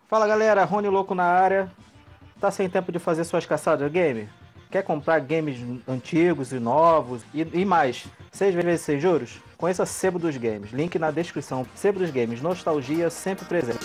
Fala galera, Rony Louco na área. Tá sem tempo de fazer suas caçadas game? Quer comprar games antigos e novos e mais? 6 vezes sem juros? Conheça Sebo dos Games, link na descrição. Sebo dos Games, nostalgia sempre presente.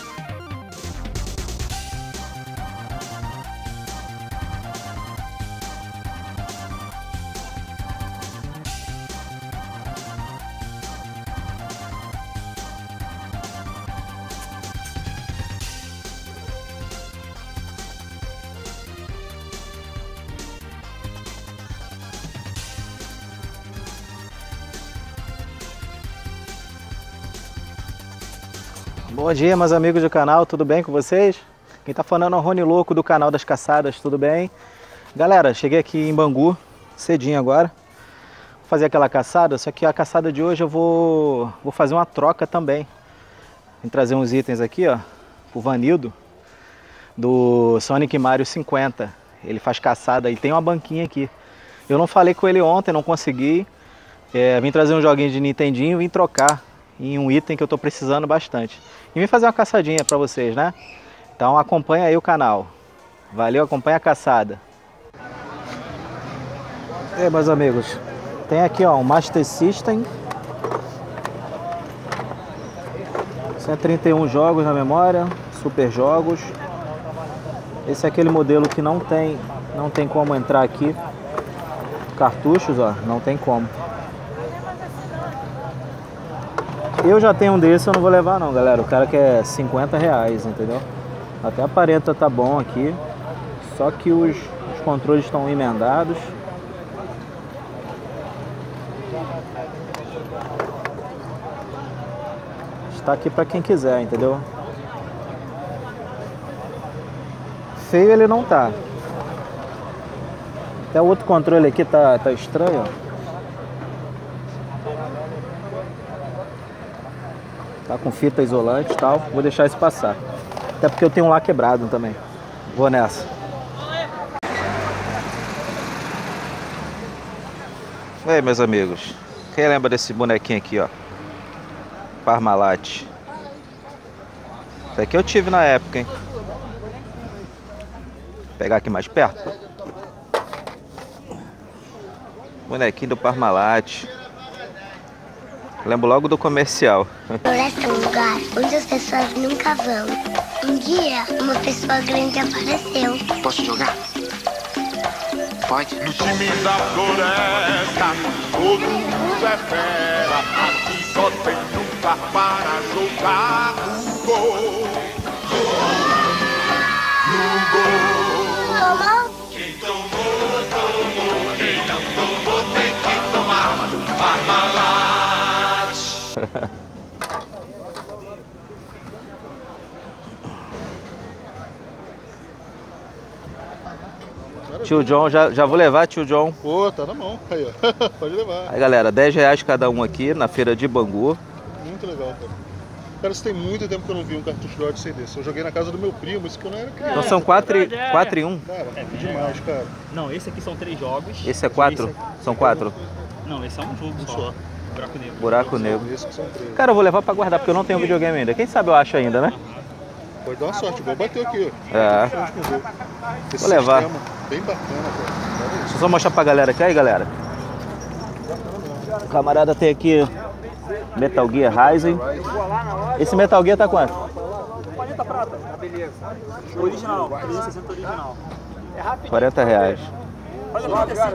Bom dia, meus amigos do canal, tudo bem com vocês? Quem tá falando é o Rony Louco do canal das caçadas, tudo bem? Galera, cheguei aqui em Bangu, cedinho agora. Vou fazer aquela caçada, só que a caçada de hoje eu vou fazer uma troca também. Vou trazer uns itens aqui, ó, o Vanildo, do Sonic Mario 50. Ele faz caçada e tem uma banquinha aqui. Eu não falei com ele ontem, não consegui. Vim trazer um joguinho de Nintendinho e vim trocar em um item que eu tô precisando bastante. E vim fazer uma caçadinha pra vocês, né? Então acompanha aí o canal. Valeu, acompanha a caçada. E aí, meus amigos, tem aqui ó, um Master System. 131 jogos na memória, super jogos. Esse é aquele modelo que não tem como entrar aqui. Cartuchos, ó, não tem como. Eu já tenho um desse, eu não vou levar não, galera. O cara quer 50 reais, entendeu? Até aparenta tá bom aqui. Só que os controles estão emendados. Está aqui para quem quiser, entendeu? Feio ele não tá. Até o outro controle aqui tá estranho, ó. Tá com fita isolante e tal. Vou deixar isso passar. Até porque eu tenho um lá quebrado também. Vou nessa. E aí, meus amigos. Quem lembra desse bonequinho aqui, ó? Parmalat. Esse aqui eu tive na época, hein? Vou pegar aqui mais perto. Bonequinho do Parmalat. Lembro logo do comercial. Floresta é um lugar onde as pessoas nunca vão. Um dia, uma pessoa grande apareceu. Posso jogar? Pode? No time da floresta, todo mundo é fera. Aqui só tem um lugar para jogar no gol. No gol. Tomou? Quem tomou, tomou. Quem não tomou, tem que tomar. Parmalat. Tio John, já vou levar, tio John. Pô, tá na mão. Aí, ó. Pode levar. Aí, galera, 10 reais cada um aqui na feira de Bangu. Muito legal, cara. Cara, isso tem muito tempo que eu não vi um cartucho de Odyssey desse. Eu joguei na casa do meu primo, isso que eu não era criança. Então são 4 e 1. Cara, demais, cara. Não, esse aqui são 3 jogos. Esse é 4? São 4. Não, esse é um jogo só. Buraco Negro. Buraco Negro. Esses que são 3. Cara, eu vou levar pra guardar, porque eu não tenho videogame ainda. Quem sabe eu acho ainda, né? Pode dar uma sorte, igual bateu aqui, ó. É. Esse Vou levar. sistema bem bacana, cara. Olha Deixa eu só mostrar pra galera aqui, aí, galera. O camarada tem aqui Metal Gear Rising. Esse Metal Gear tá quanto? 40 prata. Beleza. Original. 360 original. 40 reais. Olha lá, cara.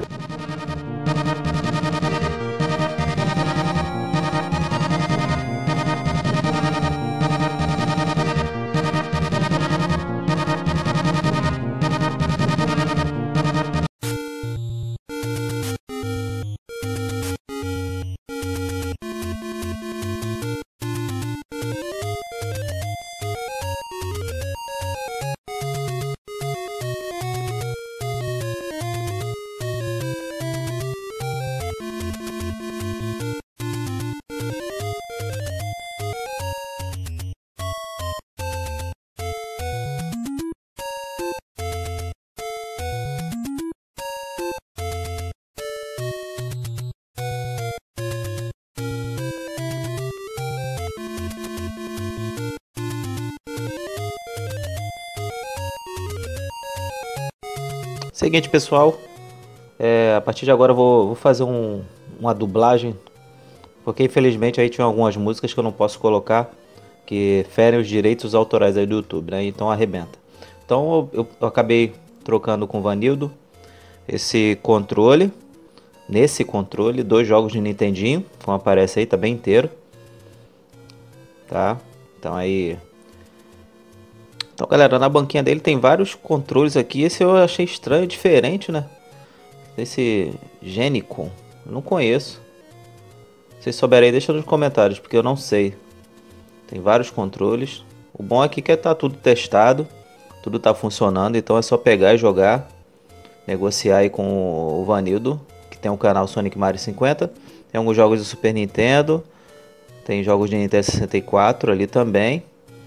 Seguinte, pessoal, a partir de agora eu vou fazer uma dublagem, porque infelizmente aí tinha algumas músicas que eu não posso colocar, que ferem os direitos autorais aí do YouTube, né? Então arrebenta. Então eu acabei trocando com o Vanildo esse controle. Nesse controle, 2 jogos de Nintendinho, como aparece aí, tá bem inteiro. Tá? Então aí... Então galera, na banquinha dele tem vários controles aqui. Esse eu achei estranho, diferente, né? Esse Genicon, eu não conheço. Se vocês souberem aí, deixa nos comentários, porque eu não sei. Tem vários controles. O bom aqui é que tá tudo testado, tudo tá funcionando, então é só pegar e jogar. Negociar aí com o Vanildo, que tem um canal Sonic Mario 50. Tem alguns jogos de Super Nintendo. Tem jogos de Nintendo 64 ali também.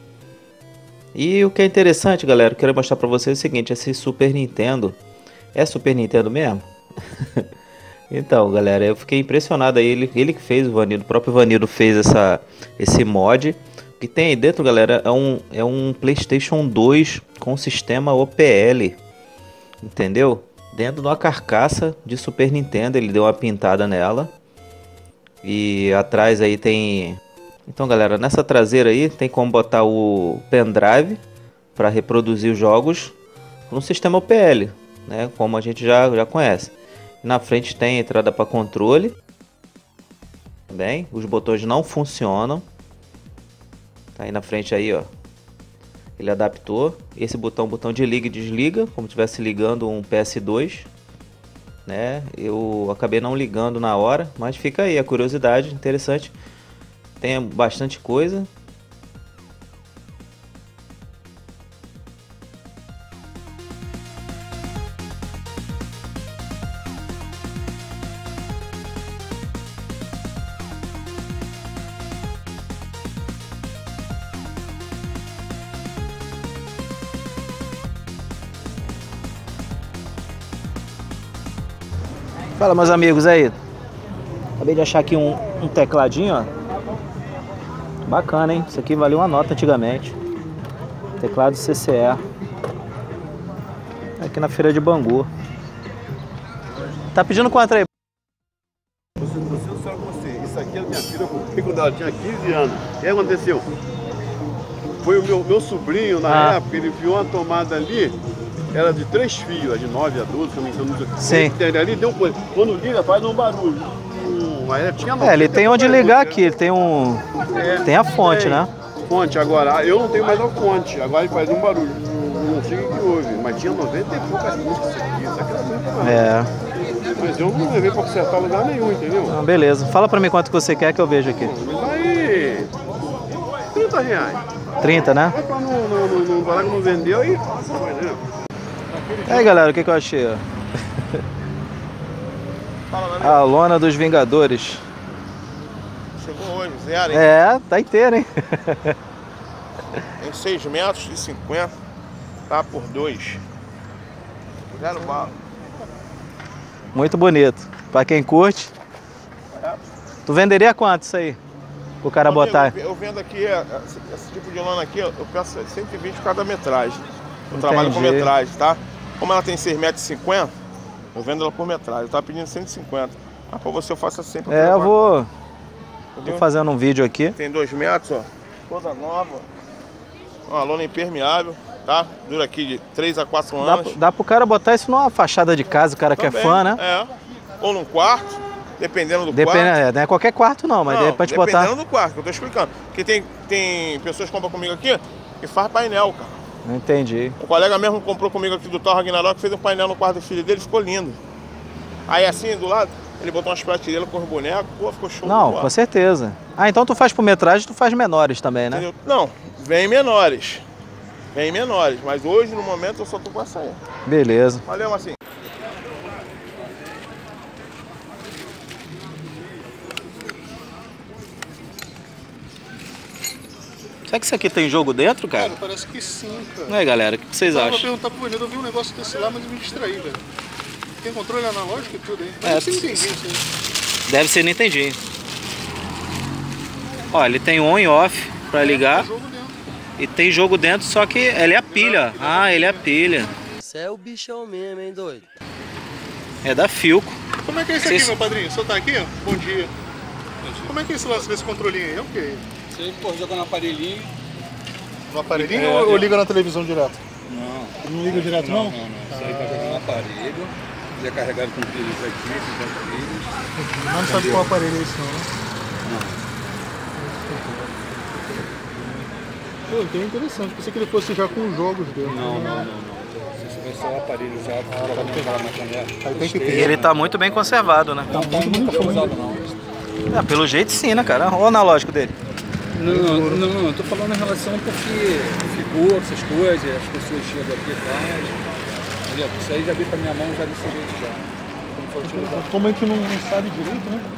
E o que é interessante, galera, eu quero mostrar pra vocês é o seguinte. Esse Super Nintendo, é Super Nintendo mesmo? Então, galera, eu fiquei impressionado aí. Ele que fez, o Vanildo, o próprio Vanildo fez esse mod. O que tem aí dentro, galera, é um PlayStation 2 com sistema OPL. Entendeu? Dentro de uma carcaça de Super Nintendo, ele deu uma pintada nela. E atrás aí tem... Então, galera, nessa traseira aí tem como botar o pendrive para reproduzir os jogos no sistema OPL, né? Como a gente já conhece. Na frente tem a entrada para controle. Bem, os botões não funcionam. Tá aí na frente aí, ó. Ele adaptou. Esse botão de liga e desliga, como se estivesse ligando um PS2, né? Eu acabei não ligando na hora, mas fica aí a curiosidade, interessante. Tem bastante coisa. Fala, meus amigos aí. Acabei de achar aqui um tecladinho, ó. Bacana, hein? Isso aqui valia uma nota antigamente. Teclado CCE. Aqui na feira de Bangu. Tá pedindo quanto aí? Isso aqui é minha filha, eu comprei quando ela tinha 15 anos. O que aconteceu? Foi o meu sobrinho, na época, ele viu uma tomada ali, era de 3 fios, de 9 a 12, se eu não me engano. Sim. Ali deu coisa. Quando liga, faz um barulho. Mas tinha ele tem onde ligar aqui, ele tem tem a fonte, né? Fonte, agora, eu não tenho mais a fonte, agora ele faz um barulho. Não sei o que houve, mas tinha 90 e poucas músicas isso aqui era muito mais. Mas eu não levei pra consertar lugar nenhum, entendeu? Ah, beleza. Fala pra mim quanto que você quer que eu vejo aqui. Aí, 30 reais. 30, né? É pra não falar que não vendeu aí. E aí, galera, o que eu achei? Ó? A lona dos Vingadores. Chegou hoje, zero, hein? Tá inteiro, hein? Em 6 metros e 50, tá por 2. 0 bala. Muito bonito. Pra quem curte. Tu venderia quanto isso aí? O cara botar? Eu vendo aqui, esse tipo de lona aqui, eu peço 120 cada metragem. Eu trabalho com metragem, tá? Como ela tem 6,50 metros, eu vendo ela por metragem. Eu tava pedindo 150. Mas pra você eu faço assim. Eu vou fazendo um vídeo aqui. Tem 2 metros, ó. Toda nova. Uma lona impermeável, tá? Dura aqui de 3 a 4 anos. Dá pro cara botar isso numa fachada de casa, o cara que é fã, né? Ou num quarto, dependendo do quarto. Não é qualquer quarto não, mas de repente botar... Dependendo do quarto, que eu tô explicando. Porque tem pessoas que compram comigo aqui e faz painel, cara. Não entendi. O colega mesmo comprou comigo aqui do Thor Ragnarok, fez um painel no quarto do filho dele, ficou lindo. Aí assim, do lado, ele botou umas prateleiras com os bonecos, pô, ficou show. Não, com certeza. Ah, então tu faz por metragem, tu faz menores também, né? Entendeu? Não, vem menores. Vem menores, mas hoje, no momento, eu só tô com essa aí. Beleza. Valeu, Marcinho. Será que isso aqui tem jogo dentro, cara? Cara, parece que sim, cara. Não é, galera? O que vocês acham? Eu vou perguntar pro Vanildo, eu vi um negócio desse lá, mas eu me distraí, velho. Tem controle analógico e tudo aí. Mas eu entendi isso aí. Deve ser Nintendinho. Ó, ele tem on e off pra ligar. Tem jogo dentro. E tem jogo dentro, só que ele é a pilha. Ah, ele é a pilha. Você é o bichão mesmo, hein, doido? É da Philco. Como é que é isso aqui, meu padrinho? O senhor tá aqui? Bom dia. Como é que é esse lance desse controlinho aí? É o quê? Você joga no aparelhinho. No aparelhinho ou liga na televisão direto? Não. Não liga direto, não? Não. Isso aí tá jogando no aparelho. Ele é carregado com pilhas aqui, com pilhas. Não sabe qual aparelho é esse, não, né? Pô, então é interessante. Pensei que ele fosse já com os jogos dele. Não. Se tivesse só o aparelho já, pode pegar na canela. Aí tem que ter. E ele tá muito bem conservado, né? Nunca foi usado, não. Pelo jeito sim, né, cara? Olha o analógico dele. Não, eu tô falando em relação porque ficou essas coisas, as pessoas chegam aqui atrás. Entendeu? Isso aí já veio pra minha mão já desse jeito já. Como foi utilizado. Como é que não sabe direito, né?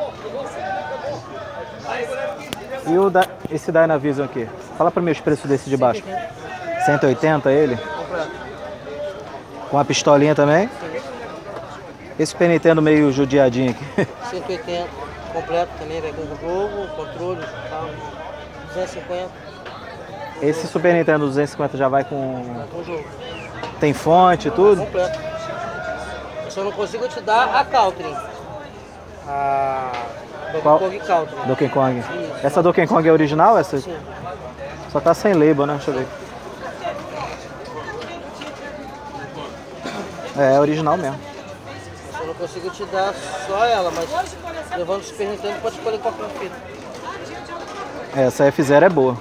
E esse Dynavision aqui? Fala pra mim os preços desse de baixo. 180 ele? Com a pistolinha também? Esse Super Nintendo meio judiadinho aqui. 180, completo também, vai com o jogo, controle, tal. 250. Esse Super Nintendo 250 já vai com... Vai com o jogo. Tem fonte e tudo? Completo. Eu só não consigo te dar a Country. A Donkey Kong Country. Donkey Kong. Isso. Essa Donkey Kong é original? Essa? Sim. Só tá sem label, né? Deixa eu ver. É original mesmo. Eu não consigo te dar só ela, mas levando o Super Nintendo pode escolher qualquer fita. Essa F0 é boa.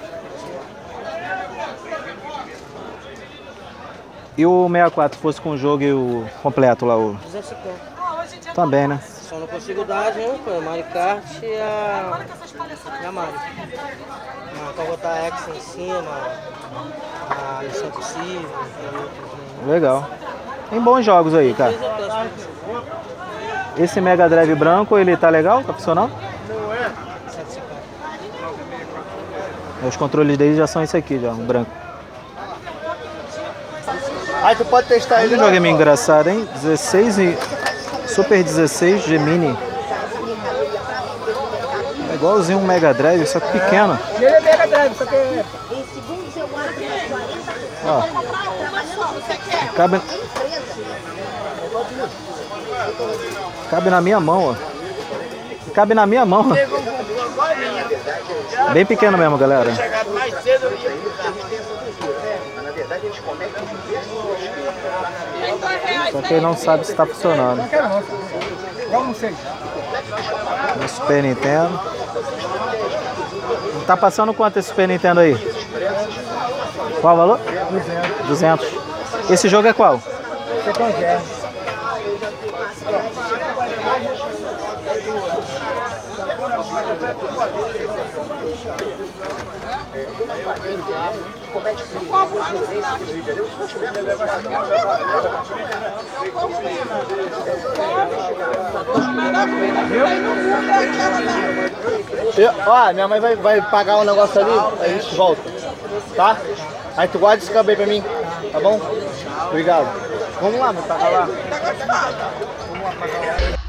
E o 64 fosse com o jogo e o completo lá? O... 250. Também, né? Só não consigo dar as mesmas coisas, Mario Kart e a Mario. Pra botar a X em cima, a Missão Impossível. Legal. Tem bons jogos aí, cara. Esse Mega Drive branco, ele tá legal? Tá funcionando? Não é. Os controles dele já são esse aqui, já, o branco. Aí tu pode testar ele. Que jogo é meio engraçado, hein? 16 e... Super 16 Gemini. É igualzinho um Mega Drive, só que pequeno. Ele é Mega Drive, só que é... Ó. Cabe na minha mão, ó. Cabe na minha mão, ó. Bem pequeno mesmo, galera. Só que ele não sabe se está funcionando. No Super Nintendo. Tá passando quanto esse Super Nintendo aí? Qual o valor? 200. Esse jogo é qual? Ó, minha mãe vai pagar um negócio ali, aí a gente volta, tá? Aí tu guarda esse cabelo aí pra mim, tá bom? Obrigado. Vamos lá, meu, pagar lá. Vamos lá, pagar lá.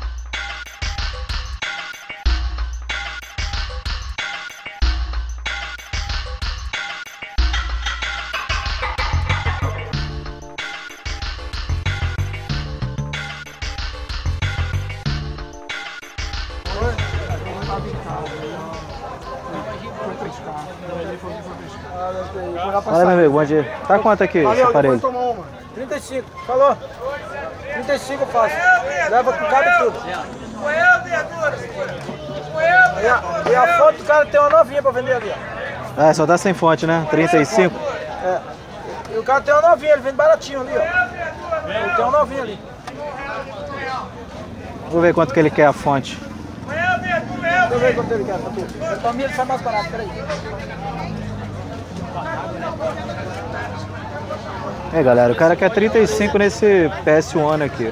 Olha, meu amigo, bom dia. Tá quanto aqui esse aparelho? 35, falou. 35 eu faço. Leva com cabo e tudo. E a fonte do cara tem uma novinha pra vender ali, ó. Ah, só tá sem fonte, né? 35? É. E o cara tem uma novinha, ele vende baratinho ali, ó. Ele tem uma novinha ali. Vou ver quanto que ele quer a fonte. Deixa eu ver quanto ele quer, Tatu. Pra mim ele sai mais barato, peraí. É, galera, o cara quer 35 nesse PS1 aqui.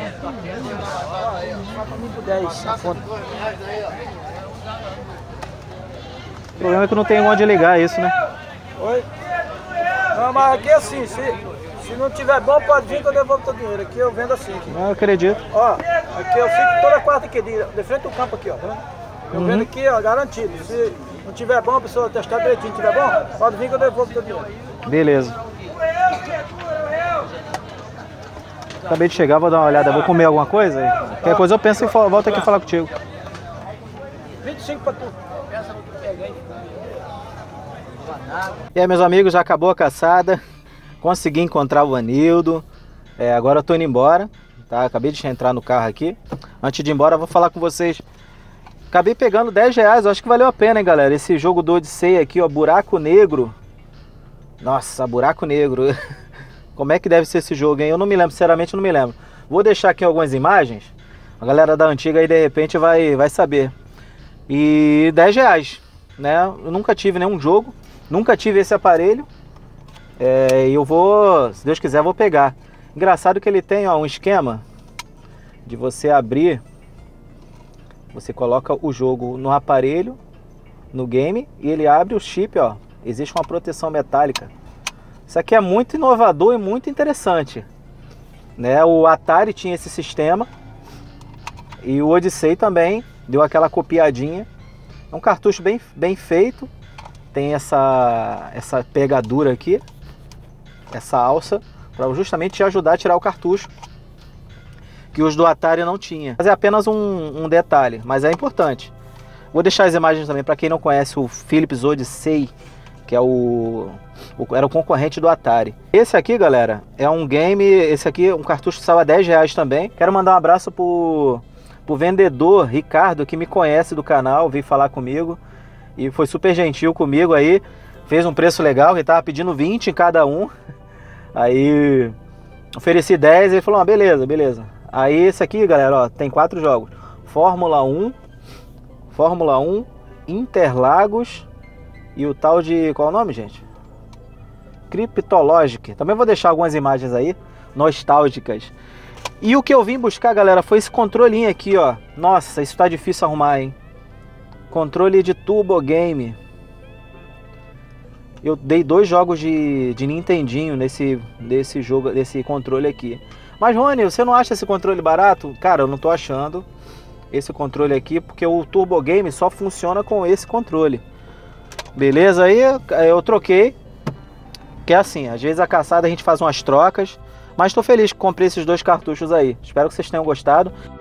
O problema é que não tem onde ligar isso, né? Oi? Não, mas aqui é assim, se não tiver bom, pode vir que eu devolvo teu dinheiro. Aqui eu vendo assim. Aqui. Eu acredito. Ó, aqui eu fico toda quarta aqui, de frente do campo aqui, ó. Tá vendo? Eu vendo aqui, ó, garantido. Se não tiver bom, a pessoa testar direitinho, tiver bom, pode vir que eu devolvo teu dinheiro. Beleza. Acabei de chegar, vou dar uma olhada. Vou comer alguma coisa? Qualquer coisa eu penso e volto aqui falar contigo. 25 pra tu. E aí, meus amigos, já acabou a caçada. Consegui encontrar o Vanildo. Agora eu tô indo embora, tá? Acabei de entrar no carro aqui. Antes de ir embora, eu vou falar com vocês. Acabei pegando R$10, eu acho que valeu a pena, hein, galera? Esse jogo do Odyssey aqui, ó, Buraco Negro. Nossa, Buraco Negro. Como é que deve ser esse jogo, hein? Eu não me lembro, sinceramente eu não me lembro. Vou deixar aqui algumas imagens. A galera da antiga aí, de repente, vai saber. E R$10, né? Eu nunca tive nenhum jogo, nunca tive esse aparelho. E eu vou, se Deus quiser, vou pegar. Engraçado que ele tem, ó, um esquema de você abrir. Você coloca o jogo no aparelho, no game, e ele abre o chip, ó. Existe uma proteção metálica. Isso aqui é muito inovador e muito interessante, né? O Atari tinha esse sistema e o Odyssey também deu aquela copiadinha. É um cartucho bem feito. Tem essa pegadura aqui, essa alça, para justamente te ajudar a tirar o cartucho, que os do Atari não tinha. Mas é apenas um detalhe, mas é importante. Vou deixar as imagens também para quem não conhece o Philips Odyssey, que é era o concorrente do Atari. Esse aqui, galera, é um game, esse aqui, um cartucho que saiu a R$10 também. Quero mandar um abraço pro vendedor Ricardo, que me conhece do canal, veio falar comigo e foi super gentil comigo aí. Fez um preço legal, ele tava pedindo 20 em cada um. Aí ofereci 10 e ele falou, beleza. Aí esse aqui, galera, ó, tem 4 jogos. Fórmula 1, Interlagos e o tal de... qual é o nome, gente? Cryptologic. Também vou deixar algumas imagens aí, nostálgicas. E o que eu vim buscar, galera, foi esse controlinho aqui, ó. Nossa, isso tá difícil arrumar, hein? Controle de Turbo Game. Eu dei 2 jogos de Nintendinho nesse jogo, desse controle aqui. Mas, Rony, você não acha esse controle barato? Cara, eu não tô achando esse controle aqui, porque o Turbo Game só funciona com esse controle. Beleza? Aí eu troquei. Que é assim, às vezes a caçada a gente faz umas trocas. Mas tô feliz que comprei esses 2 cartuchos aí. Espero que vocês tenham gostado.